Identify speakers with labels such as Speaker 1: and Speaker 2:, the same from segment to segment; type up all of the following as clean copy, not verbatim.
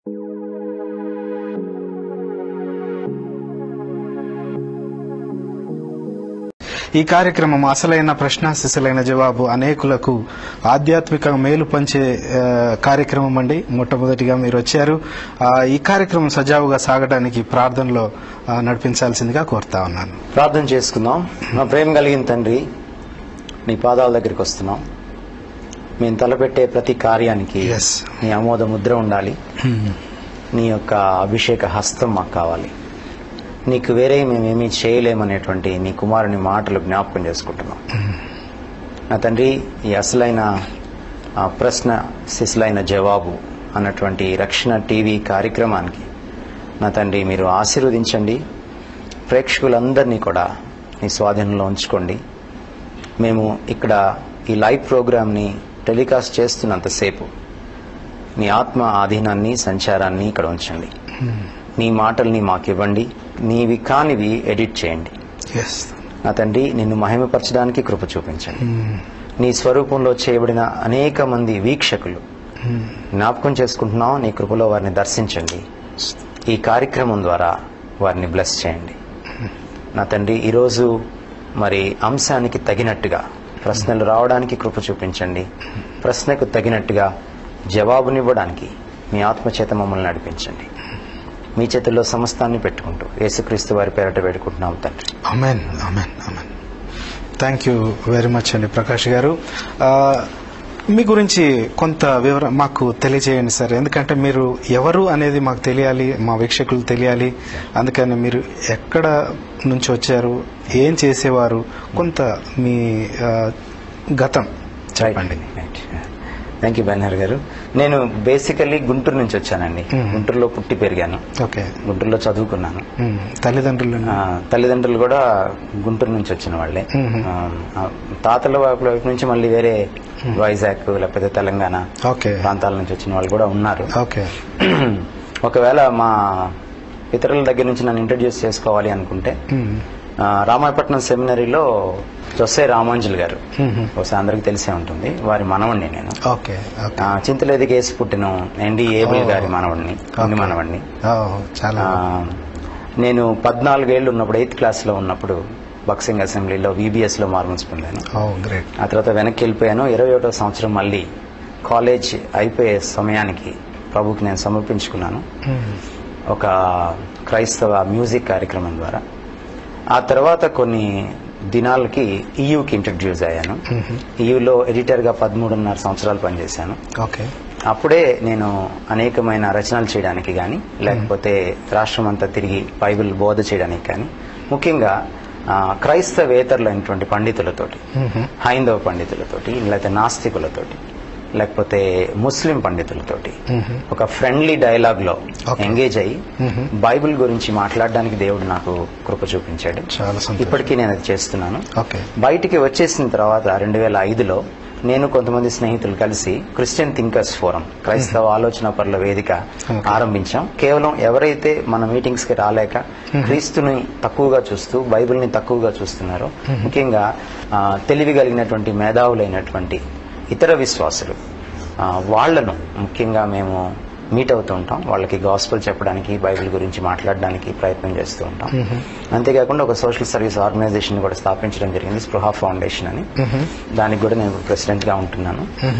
Speaker 1: ఈ కార్యక్రమం అసలైన ప్రశ్న శిశులైన జవాబు అనేకులకు ఆధ్యాత్మిక మేలు పంచే కార్యక్రమం అండి. మొట్టమొదటిగా మీరు వచ్చారు. ఈ కార్యక్రమం సజావుగా సాగడానికి ప్రార్థనలో నడిపించాల్సిందిగా కోరుతా ఉన్నాను.
Speaker 2: ప్రార్థన చేసుకుందాం. మా ప్రేమ కలిగిన తండ్రి, నీ పాదాల దగ్గరికి వస్తున్నాం. మేము తలపెట్టే ప్రతి కార్యానికి నీ ఆమోద ముద్ర ఉండాలి. నీ యొక్క అభిషేక హస్తం మాకు కావాలి. నీకు వేరే మేమేమీ చేయలేమనేటువంటి నీ కుమారుని మాటలు జ్ఞాపకం చేసుకుంటున్నాం. నా తండ్రి, ఈ అసలైన ప్రశ్న శిశులైన జవాబు అన్నటువంటి రక్షణ టీవీ కార్యక్రమానికి నా తండ్రి మీరు ఆశీర్వదించండి. ప్రేక్షకులందరినీ కూడా నీ స్వాధీనంలో ఉంచుకోండి. మేము ఇక్కడ ఈ లైవ్ ప్రోగ్రామ్ని టెలికాస్ట్ చేస్తున్నంతసేపు నీ ఆత్మ ఆధీనాన్ని సంచారాన్ని ఇక్కడ ఉంచండి. నీ మాటల్ని మాకు ఇవ్వండి. నీవి కానివి ఎడిట్ చేయండి. నా తండ్రి, నిన్ను మహిమపరచడానికి కృప చూపించండి. నీ స్వరూపంలో చేయబడిన అనేక మంది వీక్షకులు జ్ఞాపకం చేసుకుంటున్నాం. నీ కృపలో వారిని దర్శించండి. ఈ కార్యక్రమం ద్వారా వారిని బ్లెస్ చేయండి. నా తండ్రి, ఈరోజు మరి అంశానికి తగినట్టుగా ప్రశ్నలు రావడానికి కృప చూపించండి. ప్రశ్నకు తగినట్టుగా జవాబునివ్వడానికి మీ ఆత్మచేత మమ్మల్ని నడిపించండి. మీ చేతుల్లో సమస్తాన్ని పెట్టుకుంటూ యేసుక్రీస్తు వారి పేరట వేడుకుంటున్నాం తండ్రి.
Speaker 1: Amen, amen, amen. Thank you very much అండి ప్రకాష్ గారు. మీ గురించి కొంత వివరం మాకు తెలియజేయండి సార్. ఎందుకంటే మీరు ఎవరు అనేది మాకు తెలియాలి, మా వీక్షకులు తెలియాలి. అందుకని మీరు ఎక్కడ నుంచి వచ్చారు, ఏం చేసేవారు, కొంత మీ గతం చెప్పండి.
Speaker 2: థ్యాంక్ యూ బెనర్ గారు. నేను బేసికల్లీ గుంటూరు నుంచి వచ్చానండి. గుంటూరులో పుట్టి పెరిగాను. గుంటూరులో చదువుకున్నాను. తల్లిదండ్రులు కూడా గుంటూరు నుంచి వచ్చిన వాళ్ళే. తాతల వైపు నుంచి మళ్ళీ వేరే వైజాగ్ లేకపోతే తెలంగాణ ప్రాంతాల నుంచి వచ్చిన వాళ్ళు కూడా ఉన్నారు. ఒకవేళ మా ఇతరుల దగ్గర నుంచి నన్ను ఇంట్రడ్యూస్ చేసుకోవాలి అనుకుంటే రామాయపట్నం సెమినరీలో జొస్సే రామాంజులు గారు, బహుశా అందరికి తెలిసే ఉంటుంది, వారి మనవణ్ణి నేను. చింతలేది కేసు పుట్టిన ఎన్డి ఏబుల్ గారి మనవణ్ణి. నేను 14 ఏళ్ళు ఉన్నప్పుడు 8th క్లాస్లో ఉన్నప్పుడు బక్సింగ్ అసెంబ్లీలో VBS లో మార్మల్స్ పొందాను. ఆ తర్వాత వెనక్కి వెళ్ళిపోయాను. 21వ సంవత్సరం మళ్ళీ కాలేజ్ అయిపోయే సమయానికి ప్రభుకి నేను సమర్పించుకున్నాను ఒక క్రైస్తవ మ్యూజిక్ కార్యక్రమం ద్వారా. ఆ తర్వాత కొన్ని దినాలకి EUకి ఇంట్రడ్యూస్ అయ్యాను. EUలో ఎడిటర్గా 13.5 సంవత్సరాలు పనిచేశాను. అప్పుడే నేను అనేకమైన రచనలు చేయడానికి కానీ, లేకపోతే రాష్ట్రం అంతా తిరిగి బైబిల్ బోధ చేయడానికి కానీ, ముఖ్యంగా క్రైస్తవేతరులైనటువంటి పండితులతోటి, హైందవ పండితులతోటి, లేకపోతే నాస్తికులతోటి, లేకపోతే ముస్లిం పండితులతోటి ఒక ఫ్రెండ్లీ డైలాగ్ లో ఎంగేజ్ అయ్యి బైబిల్ గురించి మాట్లాడడానికి దేవుడు నాకు కృప చూపించాడు. ఇప్పటికీ నేను అది చేస్తున్నాను. బయటికి వచ్చేసిన తర్వాత 2005లో నేను కొంతమంది స్నేహితులు కలిసి క్రిస్టియన్ థింకర్స్ ఫోరం, క్రైస్తవ ఆలోచన పరుల వేదిక ఆరంభించాం. కేవలం ఎవరైతే మన మీటింగ్స్ కి రాలేక క్రీస్తుని తక్కువగా చూస్తూ బైబిల్ని తక్కువగా చూస్తున్నారో, ముఖ్యంగా తెలివి కలిగినటువంటి మేధావులైనటువంటి ఇతర విశ్వాసులు, వాళ్లను ముఖ్యంగా మేము మీట్ అవుతూ ఉంటాం. వాళ్ళకి గాస్పెల్ చెప్పడానికి, బైబిల్ గురించి మాట్లాడడానికి ప్రయత్నం చేస్తూ ఉంటాం. అంతేకాకుండా ఒక సోషల్ సర్వీస్ ఆర్గనైజేషన్ కూడా స్థాపించడం జరిగింది, స్పృహ ఫౌండేషన్ అని. దానికి కూడా నేను ప్రెసిడెంట్ గా ఉంటున్నాను.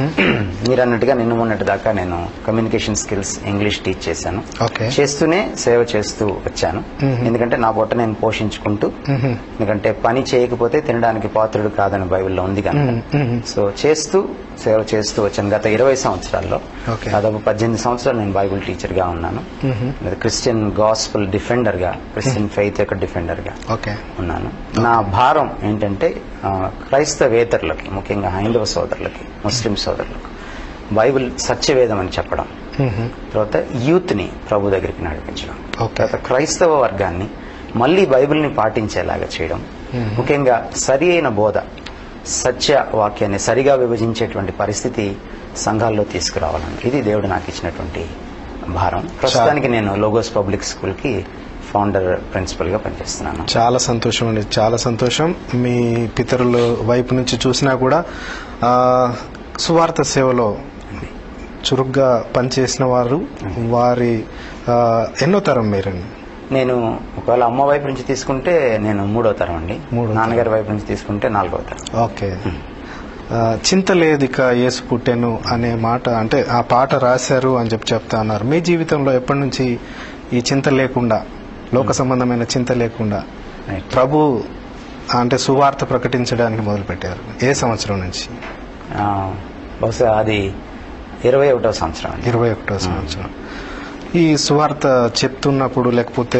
Speaker 2: మీరు అన్నట్టుగా నిన్న మొన్నటి దాకా నేను కమ్యూనికేషన్ స్కిల్స్ ఇంగ్లీష్ టీచ్ చేశాను. చేస్తూనే సేవ చేస్తూ వచ్చాను. ఎందుకంటే నా పొట్ట నేను పోషించుకుంటూ, ఎందుకంటే పని చేయకపోతే తినడానికి పాత్రుడు కాదని బైబిల్లో ఉంది కనుక, సో చేస్తూ సేవ చేస్తూ వచ్చాను. గత 20 సంవత్సరాల్లో దాదాపు 18 సంవత్సరాలు నేను బైబిల్ టీచర్ గా ఉన్నాను. క్రిస్టియన్ గాస్పెల్ డిఫెండర్ గా, క్రిస్టియన్ ఫెయిత్ యొక్క డిఫెండర్ గా ఉన్నాను. నా భారం ఏంటంటే క్రైస్తవేతరులకి, ముఖ్యంగా హైందవ సోదరులకి, ముస్లిం సోదరులకు బైబిల్ సత్యవేదం అని చెప్పడం, తర్వాత యూత్ ని ప్రభు దగ్గరికి నడిపించడం, తర్వాత క్రైస్తవ వర్గాన్ని మళ్లీ బైబిల్ని పాటించేలాగా చేయడం, ముఖ్యంగా సరి అయిన బోధ, సత్య వాక్యాన్ని సరిగా విభజించేటువంటి పరిస్థితి సంఘాల్లో తీసుకురావాలని, ఇది దేవుడు నాకు ఇచ్చినటువంటి భారం. ప్రస్తుతానికి నేను లోగోస్ పబ్లిక్ స్కూల్ కి ఫౌండర్ ప్రిన్సిపల్ గా పనిచేస్తున్నాను.
Speaker 1: చాలా సంతోషం అండి, చాలా సంతోషం. మీ పితరుల వైపు నుంచి చూసినా కూడా సువార్త సేవలో చురుగ్గా పనిచేసిన వారు, వారి ఎన్నో తరం మీరండి?
Speaker 2: నేను ఒకవేళ అమ్మ వైపు నుంచి తీసుకుంటే నేను 3వ తరం అండి. నాన్నగారి వైపు నుంచి తీసుకుంటే 4వ తరం.
Speaker 1: ఓకే. చింత లేదిక యేసు పుట్టెను అనే మాట, అంటే ఆ పాట రాశారు అని చెప్తా ఉన్నారు. మీ జీవితంలో ఎప్పటి నుంచి ఈ చింత లేకుండా, లోక సంబంధమైన చింత లేకుండా ప్రభు అంటే సువార్త ప్రకటించడానికి మొదలుపెట్టారు? ఏ సంవత్సరం నుంచి?
Speaker 2: బహుశా అది 21వ సంవత్సరం.
Speaker 1: 21వ సంవత్సరం. ఈ సువార్త చెప్తున్నప్పుడు, లేకపోతే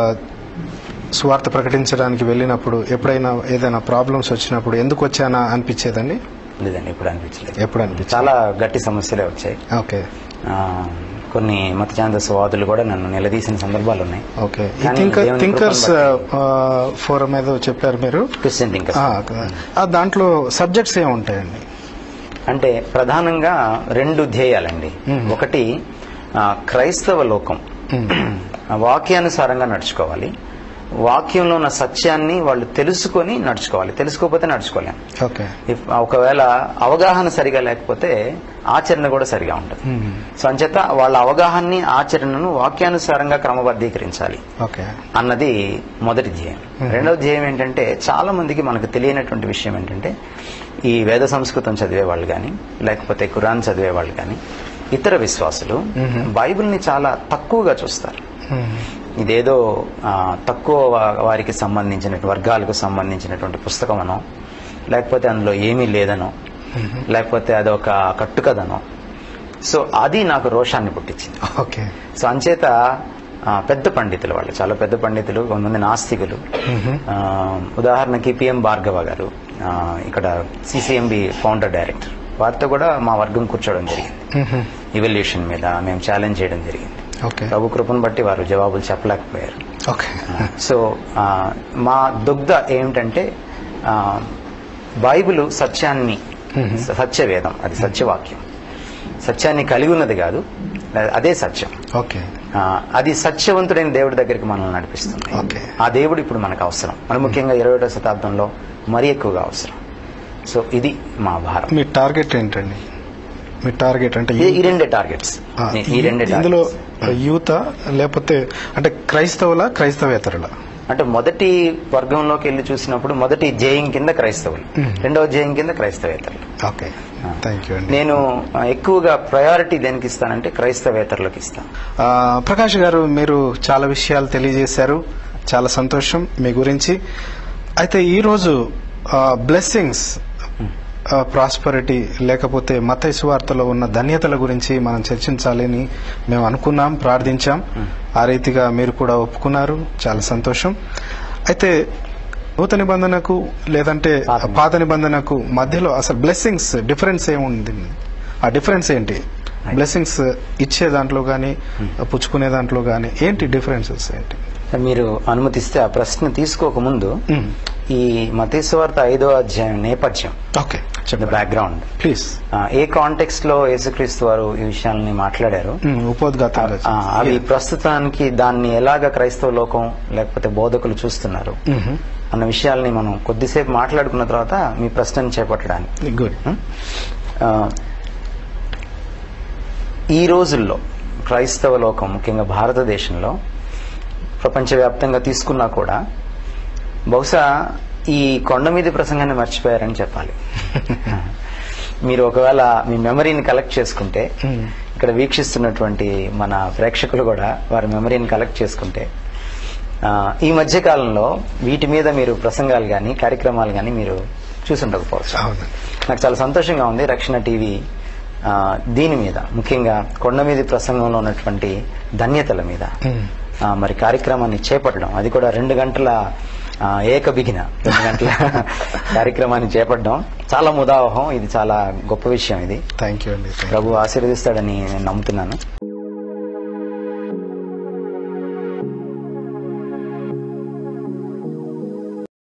Speaker 1: సువార్త ప్రకటించడానికి వెళ్ళినప్పుడు ఎప్పుడైనా ఏదైనా ప్రాబ్లమ్స్ వచ్చినప్పుడు ఎందుకు వచ్చానా అనిపించేదండి?
Speaker 2: లేదండి, ఎప్పుడు అనిపించలేదు.
Speaker 1: ఎప్పుడు అనిపించలేదు?
Speaker 2: చాలా గట్టి సమస్యలే వచ్చాయి.
Speaker 1: ఓకే.
Speaker 2: కొన్ని మత ఛాందసవాదులు కూడా నన్ను నిలదీసిన సందర్భాలు ఉన్నాయి.
Speaker 1: ఓకే. థింకర్స్ ఫోరం ఏదో చెప్పారు మీరు,
Speaker 2: క్రిస్టియన్ థింకర్స్.
Speaker 1: దాంట్లో సబ్జెక్ట్స్ ఏముంటాయండి?
Speaker 2: అంటే ప్రధానంగా 2 ధ్యేయాలండి. ఒకటి, క్రైస్తవ లోకం వాక్యానుసారంగా నడుచుకోవాలి, వాక్యంలో ఉన్న సత్యాన్ని వాళ్ళు తెలుసుకొని నడుచుకోవాలి, తెలుసుకోకపోతే నడుచుకోలేం. ఒకవేళ అవగాహన సరిగా లేకపోతే ఆచరణ కూడా సరిగా ఉంటుంది. సో అంచేత వాళ్ళ అవగాహనని, ఆచరణను వాక్యానుసారంగా క్రమబద్ధీకరించాలి అన్నది మొదటి ధ్యేయం. రెండవ ధ్యేయం ఏంటంటే, చాలా మందికి మనకు తెలియనటువంటి విషయం ఏంటంటే, ఈ వేద సంస్కృతం చదివే వాళ్ళు కానీ, లేకపోతే ఖురాన్ చదివే వాళ్ళు కానీ, ఇతర విశ్వాసులు బైబిల్ని చాలా తక్కువగా చూస్తారు. ఇదేదో తక్కువ వారికి సంబంధించిన వర్గాలకు సంబంధించినటువంటి పుస్తకమనో, లేకపోతే అందులో ఏమీ లేదనో, లేకపోతే అదొక కట్టుకథనో. సో అది నాకు రోషాన్ని పుట్టించింది. సో అంచేత పెద్ద పండితులు, వాళ్ళు చాలా పెద్ద పండితులు, కొంతమంది నాస్తికులు, ఉదాహరణకి పిఎం భార్గవ గారు, ఇక్కడ సిసిఎంబి ఫౌండర్ డైరెక్టర్, వారితో కూడా మా వర్గం కూర్చోవడం జరిగింది. ఇవల్యూషన్ మీద మేము ఛాలెంజ్ చేయడం జరిగింది. ప్రభు కృపను బట్టి వారు జవాబులు చెప్పలేకపోయారు. సో మా దుగ్ధ ఏమిటంటే, బైబిల్ సత్యాన్ని, సత్యవేదం, అది సత్యవాక్యం, సత్యాన్ని కలిగి ఉన్నది కాదు, అదే సత్యం. అది సత్యవంతుడైన దేవుడి దగ్గరికి మనల్ని నడిపిస్తుంది. ఆ దేవుడు ఇప్పుడు మనకు అవసరం, మరి ముఖ్యంగా 21వ శతాబ్దంలో మరీ ఎక్కువగా అవసరం. సో ఇది మా భారం.
Speaker 1: మీ టార్గెట్ ఏంటండి? మీ టార్గెట్ అంటే
Speaker 2: ఈ రెండే టార్గెట్స్.
Speaker 1: ఇందులో యూత్ లేకపోతే అంటే క్రైస్తవేతరుల?
Speaker 2: అంటే మొదటి వర్గంలోకి వెళ్ళి చూసినప్పుడు మొదటి ధ్యేయం కింద క్రైస్తవులు, రెండవ ధ్యేయం కింద క్రైస్తవేతరులు.
Speaker 1: ఓకే, థ్యాంక్ యూ అండి.
Speaker 2: నేను ఎక్కువగా ప్రయారిటీ దేనికి ఇస్తానంటే క్రైస్తవేతరులకు ఇస్తాను.
Speaker 1: ప్రకాష్ గారు, మీరు చాలా విషయాలు తెలియజేశారు, చాలా సంతోషం మీ గురించి. అయితే ఈరోజు బ్లెస్సింగ్స్, ప్రాస్పరిటీ, లేకపోతే మత్తయి సువార్తలో ఉన్న ధన్యతల గురించి మనం చర్చించాలని మేము అనుకున్నాం, ప్రార్థించాం. ఆ రీతిగా మీరు కూడా ఒప్పుకున్నారు, చాలా సంతోషం. అయితే నూతన నిబంధనకు లేదంటే పాత నిబంధనకు మధ్యలో అసలు బ్లెస్సింగ్స్ డిఫరెన్స్ ఏముంది? ఆ డిఫరెన్స్ ఏంటి? బ్లెస్సింగ్స్ ఇచ్చే దాంట్లో కానీ పుచ్చుకునే దాంట్లో కానీ ఏంటి డిఫరెన్సెస్ ఏంటి?
Speaker 2: మీరు అనుమతిస్తే ఆ ప్రశ్న తీసుకోకముందు ఈ మత్తయి సువార్త 5వ అధ్యాయం నేపథ్యం, బ్యాక్గ్రౌండ్ ప్లీజ్, ఏ కాంటెక్స్ట్ లో యేసుక్రీస్తు వారు ఈ విషయాలని మాట్లాడారు, అవి ప్రస్తుతానికి దాన్ని ఎలాగ క్రైస్తవ లోకం లేకపోతే బోధకులు చూస్తున్నారు అన్న విషయాల్ని మనం కొద్దిసేపు మాట్లాడుకున్న తర్వాత మీ ప్రశ్నని చేపట్టడానికి.
Speaker 1: గుడ్.
Speaker 2: ఈ రోజుల్లో క్రైస్తవ లోకం, ముఖ్యంగా భారతదేశంలో, ప్రపంచవ్యాప్తంగా తీసుకున్నా కూడా బహుశా ఈ కొండ మీద ప్రసంగాన్ని మర్చిపోయారని చెప్పాలి. మీరు ఒకవేళ మీ మెమరీని కలెక్ట్ చేసుకుంటే, ఇక్కడ వీక్షిస్తున్నటువంటి మన ప్రేక్షకులు కూడా వారి మెమరీని కలెక్ట్ చేసుకుంటే, ఈ మధ్య కాలంలో వీటి మీద మీరు ప్రసంగాలు కానీ కార్యక్రమాలు కానీ మీరు చూసుండకపోవచ్చు. నాకు చాలా సంతోషంగా ఉంది, రక్షణ టీవీ దీని మీద, ముఖ్యంగా కొండ మీద ప్రసంగంలో ఉన్నటువంటి ధన్యతల మీద మరి కార్యక్రమాన్ని చేపట్టడం, అది కూడా 2 గంటల ఏకబిగిన 2 గంటల కార్యక్రమాన్ని చేపట్టడం చాలా ముదావహం. ఇది చాలా గొప్ప విషయం. ఇది
Speaker 1: థ్యాంక్ యూ అండి.
Speaker 2: ప్రభు ఆశీర్వదిస్తాడని నేను నమ్ముతున్నాను.